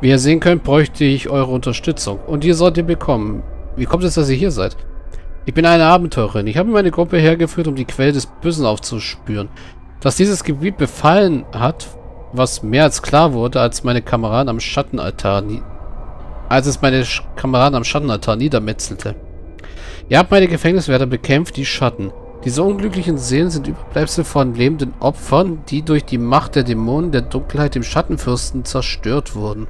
Wie ihr sehen könnt, bräuchte ich eure Unterstützung. Und die sollt ihr bekommen. Wie kommt es, dass ihr hier seid? Ich bin eine Abenteurerin. Ich habe meine Gruppe hergeführt, um die Quelle des Bösen aufzuspüren. Dass dieses Gebiet befallen hat, was mehr als klar wurde, als meine Kameraden am Schattenaltar niedermetzelte. Ihr habt meine Gefängniswärter bekämpft, die Schatten. Diese unglücklichen Seelen sind Überbleibsel von lebenden Opfern, die durch die Macht der Dämonen der Dunkelheit dem Schattenfürsten zerstört wurden.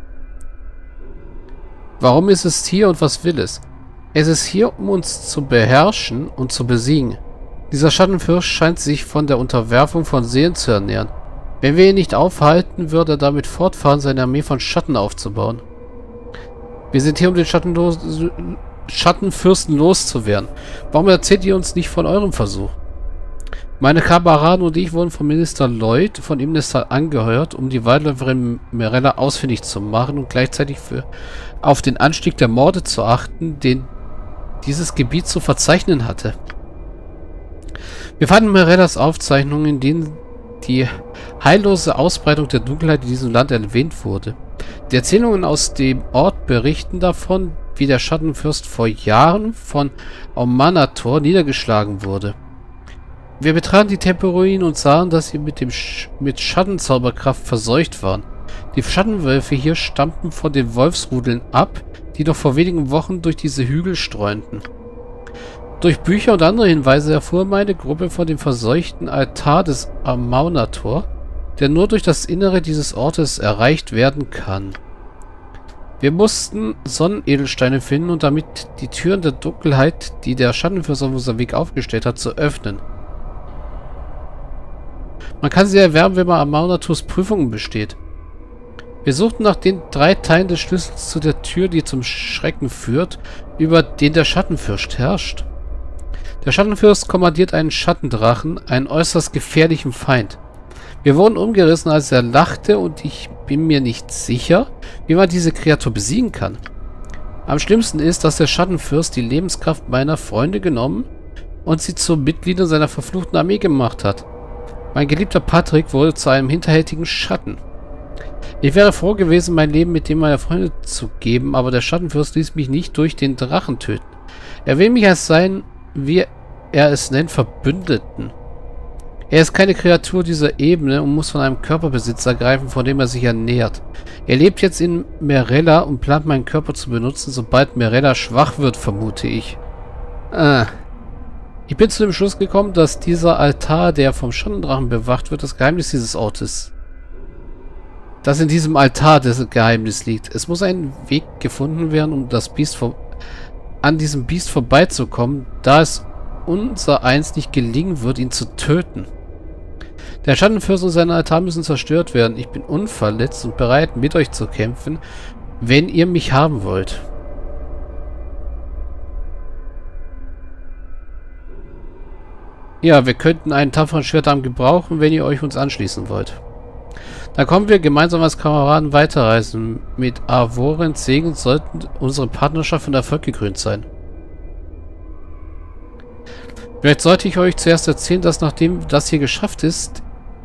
Warum ist es hier und was will es? Es ist hier, um uns zu beherrschen und zu besiegen. Dieser Schattenfürst scheint sich von der Unterwerfung von Seelen zu ernähren. Wenn wir ihn nicht aufhalten, wird er damit fortfahren, seine Armee von Schatten aufzubauen. Wir sind hier, um den Schattenfürsten loszuwerden. Warum erzählt ihr uns nicht von eurem Versuch? Meine Kameraden und ich wurden von Minister Lloyd von Imnestal angeheuert, um die Waldläuferin Merella ausfindig zu machen und gleichzeitig auf den Anstieg der Morde zu achten, den dieses Gebiet zu verzeichnen hatte. Wir fanden Merellas Aufzeichnungen, in denen die heillose Ausbreitung der Dunkelheit in diesem Land erwähnt wurde. Die Erzählungen aus dem Ort berichten davon, wie der Schattenfürst vor Jahren von Aumanator niedergeschlagen wurde. Wir betraten die Tempelruinen und sahen, dass sie mit Schattenzauberkraft verseucht waren. Die Schattenwölfe hier stammten von den Wolfsrudeln ab, die noch vor wenigen Wochen durch diese Hügel streunten. Durch Bücher und andere Hinweise erfuhr meine Gruppe von dem verseuchten Altar des Aumanator, der nur durch das Innere dieses Ortes erreicht werden kann. Wir mussten Sonnenedelsteine finden und damit die Türen der Dunkelheit, die der Schattenfürst auf unserem Weg aufgestellt hat, zu öffnen. Man kann sie erwerben, wenn man Aumanator's Prüfungen besteht. Wir suchten nach den 3 Teilen des Schlüssels zu der Tür, die zum Schrecken führt, über den der Schattenfürst herrscht. Der Schattenfürst kommandiert einen Schattendrachen, einen äußerst gefährlichen Feind. Wir wurden umgerissen, als er lachte, und ich bin mir nicht sicher, wie man diese Kreatur besiegen kann. Am schlimmsten ist, dass der Schattenfürst die Lebenskraft meiner Freunde genommen und sie zu Mitgliedern seiner verfluchten Armee gemacht hat. Mein geliebter Patrick wurde zu einem hinterhältigen Schatten. Ich wäre froh gewesen, mein Leben mit dem meiner Freunde zu geben, aber der Schattenfürst ließ mich nicht durch den Drachen töten. Er will mich als seinen, wie er es nennt, Verbündeten. Er ist keine Kreatur dieser Ebene und muss von einem Körperbesitzer greifen, von dem er sich ernährt. Er lebt jetzt in Merella und plant, meinen Körper zu benutzen, sobald Merella schwach wird, vermute ich. Ich bin zu dem Schluss gekommen, dass dieser Altar, der vom Schattendrachen bewacht wird, das Geheimnis dieses Ortes. Dass in diesem Altar das Geheimnis liegt. Es muss ein Weg gefunden werden, um an diesem Biest vorbeizukommen, da es unser eins nicht gelingen wird, ihn zu töten. Der Schattenfürst und sein Altar müssen zerstört werden. Ich bin unverletzt und bereit, mit euch zu kämpfen, wenn ihr mich haben wollt. Ja, wir könnten einen tapferen Schwertarm gebrauchen, wenn ihr euch uns anschließen wollt. Dann kommen wir gemeinsam als Kameraden weiterreisen. Mit Avorens Segen sollten unsere Partnerschaft von Erfolg gekrönt sein. Vielleicht sollte ich euch zuerst erzählen, dass nachdem das hier geschafft ist,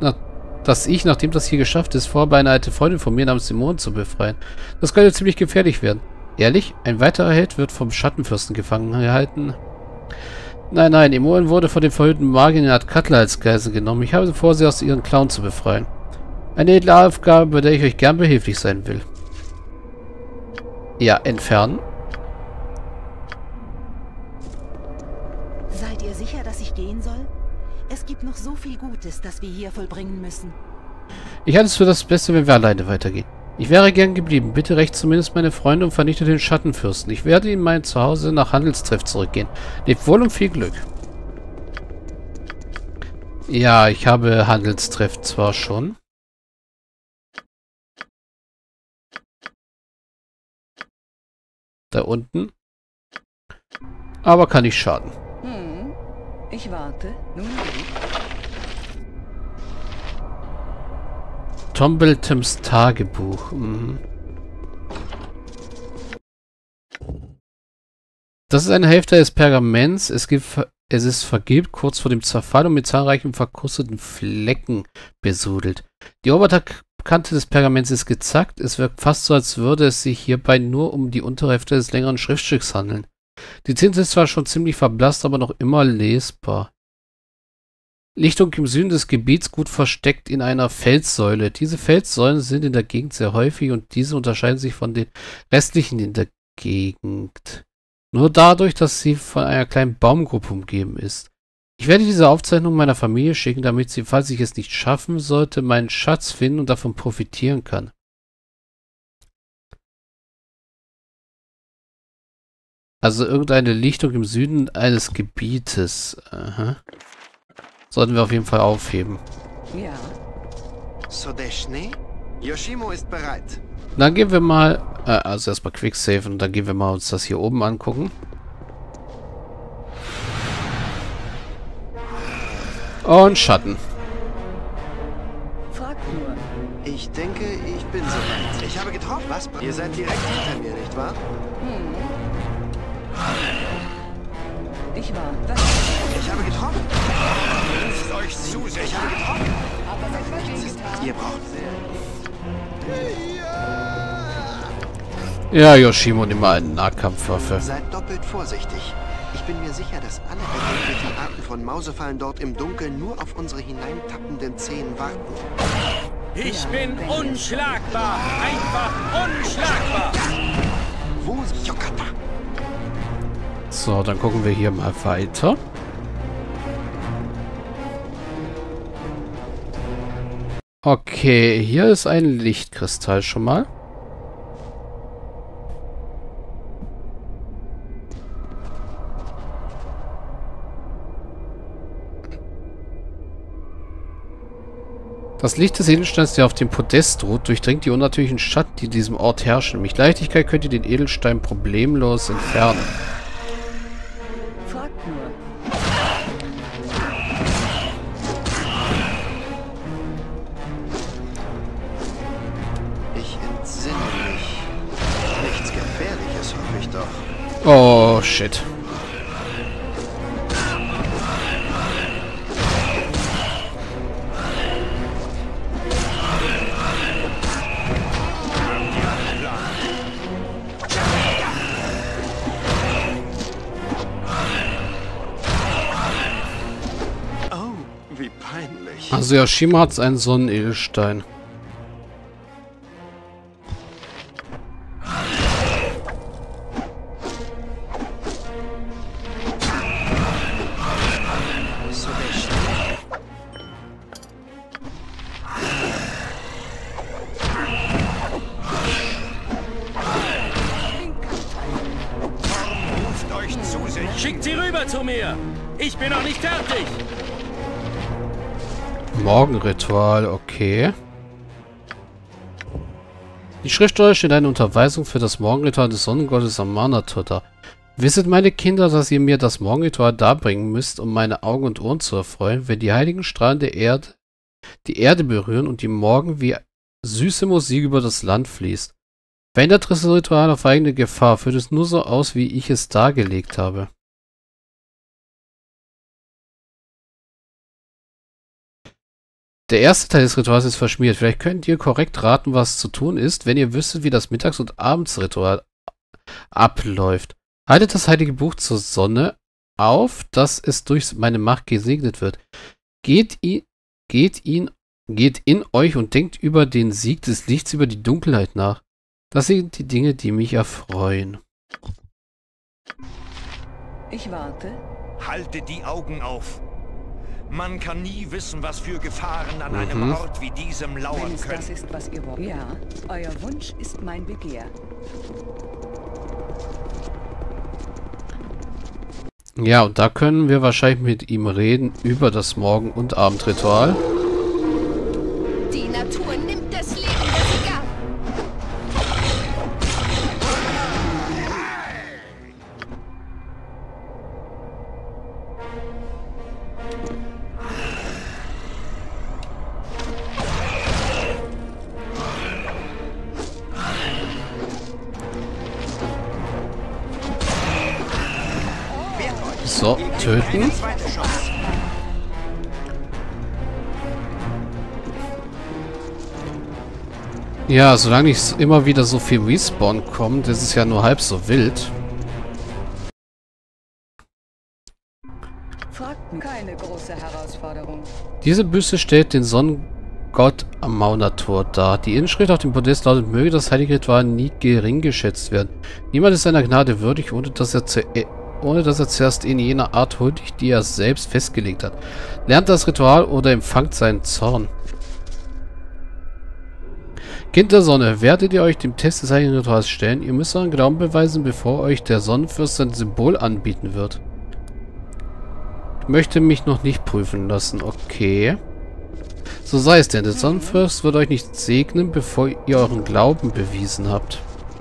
vorhabe, eine alte Freundin von mir namens Simone zu befreien. Das könnte ziemlich gefährlich werden. Ehrlich? Ein weiterer Held wird vom Schattenfürsten gefangen gehalten? Nein, Imoen wurde von dem verhüllten Magier in Art Cutler als Geisel genommen. Ich habe vor, sie aus ihren Klauen zu befreien. Eine edle Aufgabe, bei der ich euch gern behilflich sein will. Ja, entfernen. Seid ihr sicher, dass ich gehen soll? Es gibt noch so viel Gutes, das wir hier vollbringen müssen. Ich halte es für das Beste, wenn wir alleine weitergehen. Ich wäre gern geblieben. Bitte rächt zumindest meine Freunde und vernichtet den Schattenfürsten. Ich werde in mein Zuhause nach Handelstreff zurückgehen. Lebt wohl und viel Glück. Ja, ich habe Handelstreff zwar schon. Da unten. Aber kann nicht schaden. Ich warte. Nun gut. Tombletems Tagebuch. Das ist eine Hälfte des Pergaments. Es ist vergilbt, kurz vor dem Zerfall und mit zahlreichen verkrusteten Flecken besudelt. Die Kante des Pergaments ist gezackt. Es wirkt fast so, als würde es sich hierbei nur um die untere Hälfte des längeren Schriftstücks handeln. Die Tinte ist zwar schon ziemlich verblasst, aber noch immer lesbar. Lichtung im Süden des Gebiets gut versteckt in einer Felssäule. Diese Felssäulen sind in der Gegend sehr häufig und diese unterscheiden sich von den restlichen in der Gegend. Nur dadurch, dass sie von einer kleinen Baumgruppe umgeben ist. Ich werde diese Aufzeichnung meiner Familie schicken, damit sie, falls ich es nicht schaffen sollte, meinen Schatz finden und davon profitieren kann. Also irgendeine Lichtung im Süden eines Gebietes. Aha. Sollten wir auf jeden Fall aufheben. Ja. Sodeshne? Yoshimo ist bereit. Dann gehen wir mal, also erstmal Quicksave und dann gehen wir mal uns das hier oben angucken. Und Schatten. Frag nur. Ich denke, ich bin soweit. Ich habe getroffen. Was? Ihr seid direkt hinter mir, nicht wahr? Ich war. Das Ich habe getroffen. Ruft euch zu, ich habe getroffen. aber seit was getan? Ihr braucht Ja, Yoshimo, nimm mal eine Nahkampfwaffe. Seid doppelt vorsichtig. Ich bin mir sicher, dass alle erdenklichen Arten von Mausefallen dort im Dunkeln nur auf unsere hineintappenden Zehen warten. Ich bin unschlagbar! Einfach unschlagbar! Wo ist Yokata? So, dann gucken wir hier mal weiter. Okay, hier ist ein Lichtkristall schon mal. Das Licht des Edelsteins, der auf dem Podest ruht, durchdringt die unnatürlichen Schatten, die in diesem Ort herrschen. Mit Leichtigkeit könnt ihr den Edelstein problemlos entfernen. Frag nur. Ich entsinne mich. Nichts Gefährliches, hoffe ich doch. Oh, shit. Oh, wie peinlich. Also Yoshimo hat einen Sonnenedelstein. Sodeshne. Ruft euch zu sich! Schickt sie rüber zu mir! Ich bin noch nicht fertig! Morgenritual, okay. Die Schriftstelle steht eine Unterweisung für das Morgenritual des Sonnengottes Amanatota. Wisset, meine Kinder, dass ihr mir das Morgenritual darbringen müsst, um meine Augen und Ohren zu erfreuen, wenn die heiligen Strahlen der Erde die Erde berühren und die Morgen wie süße Musik über das Land fließt. Verändert das Ritual auf eigene Gefahr, führt es nur so aus, wie ich es dargelegt habe. Der erste Teil des Rituals ist verschmiert. Vielleicht könnt ihr korrekt raten, was zu tun ist, wenn ihr wüsstet, wie das Mittags- und Abendsritual abläuft. Haltet das heilige Buch zur Sonne auf, dass es durch meine Macht gesegnet wird. Geht in euch und denkt über den Sieg des Lichts über die Dunkelheit nach. Das sind die Dinge, die mich erfreuen. Ich warte. Haltet die Augen auf! Man kann nie wissen, was für Gefahren an einem Ort wie diesem Wenn lauern es das können. ist, was ihr wollt. Ja, euer Wunsch ist mein Begehr. Ja, und da können wir wahrscheinlich mit ihm reden über das Morgen- und Abendritual. Die Natur nimmt das Leben, das sie gab. So, töten. Zweite Chance. Ja, solange nicht immer wieder so viel Respawn kommt, ist es ja nur halb so wild. Fragt keine große Herausforderung. Diese Büste stellt den Sonnengott am Maunator dar. Die Inschrift auf dem Podest lautet: Möge das heilige Ritual nie gering geschätzt werden. Niemand ist seiner Gnade würdig, ohne dass er zuerst in jener Art huldigt, die er selbst festgelegt hat. Lernt das Ritual oder empfangt seinen Zorn. Kind der Sonne, werdet ihr euch dem Test des heiligen Rituals stellen? Ihr müsst euren Glauben beweisen, bevor euch der Sonnenfürst sein Symbol anbieten wird. Ich möchte mich noch nicht prüfen lassen. Okay. So sei es denn. Der Sonnenfürst wird euch nicht segnen, bevor ihr euren Glauben bewiesen habt.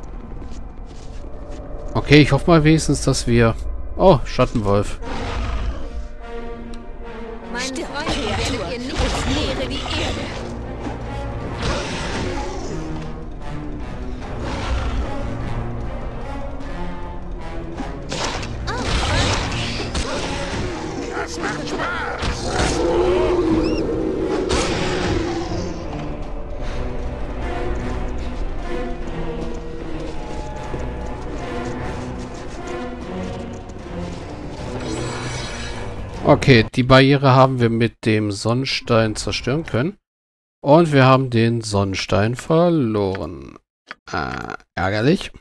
Okay, ich hoffe mal wenigstens, dass wir... Oh, Schattenwolf. Mein Freund, werdet ihr nicht leere die Erde. Das macht Spaß. Okay, die Barriere haben wir mit dem Sonnenstein zerstören können. Und wir haben den Sonnenstein verloren. Ärgerlich.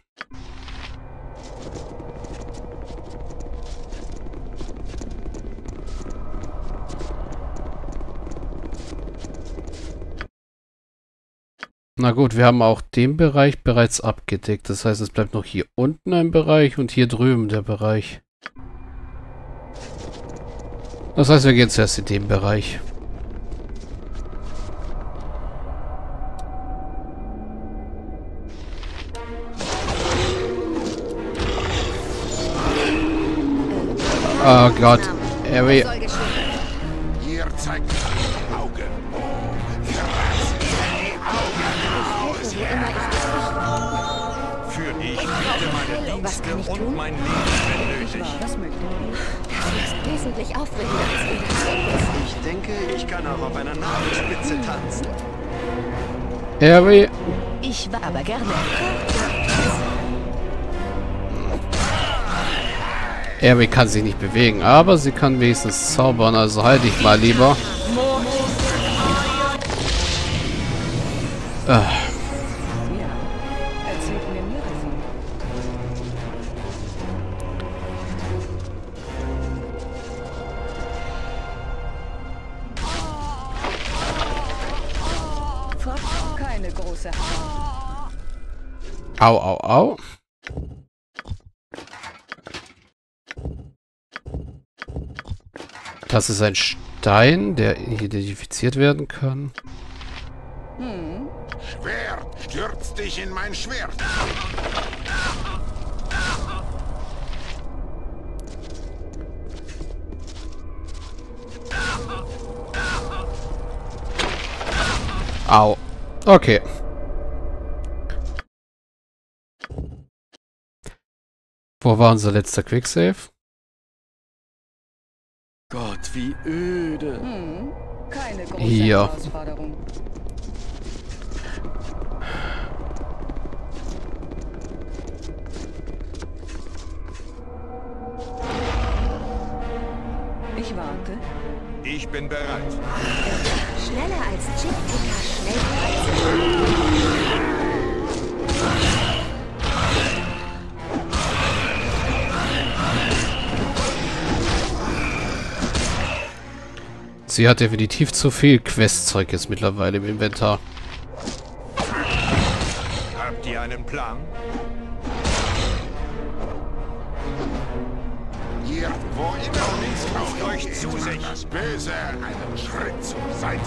Na gut, wir haben auch den Bereich bereits abgedeckt. Das heißt, es bleibt noch hier unten ein Bereich und hier drüben der Bereich. Das heißt, wir gehen zuerst in den Bereich. Oh Gott. Soll geschehen. Hier zeigt Augen. Kratzt die Augen aus. Für dich bitte meine Was kann ich Dienste und tun? mein Leben, wenn nötig. Was möchtet ihr? Das ist wesentlich aufregender als wir das. Ich denke, ich kann auch auf einer Nadelspitze tanzen. Harry. Ich war aber gerne. Harry kann sich nicht bewegen, aber sie kann wenigstens zaubern, also halte ich mal lieber. Ja, erzählt mir mehr davon. Fragt keine große Herausforderung. Au, au, au. Das ist ein Stein, der identifiziert werden kann. Schwert, stürz dich in mein Schwert. Au. Okay. Wo war unser letzter Quicksave? Gott, wie öde. Keine große Hier. Herausforderung. Ich warte. Ich bin bereit. Schneller als Chick-Ticker, schneller als... Sie hat definitiv zu viel Questzeug jetzt mittlerweile im Inventar. Habt ihr einen Plan? Hier, wo immer kauft euch zu sich. Das Böse einen Schritt zur Seite.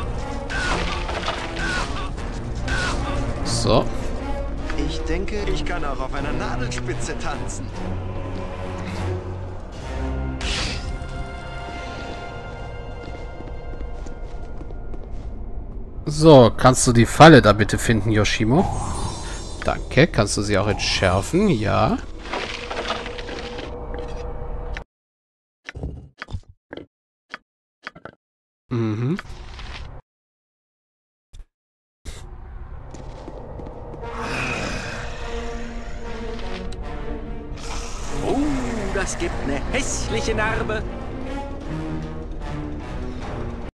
So. Ich denke, ich kann auch auf einer Nadelspitze tanzen. So, kannst du die Falle da bitte finden, Yoshimo? Danke. Kannst du sie auch entschärfen? Ja. Mhm. das gibt eine hässliche Narbe.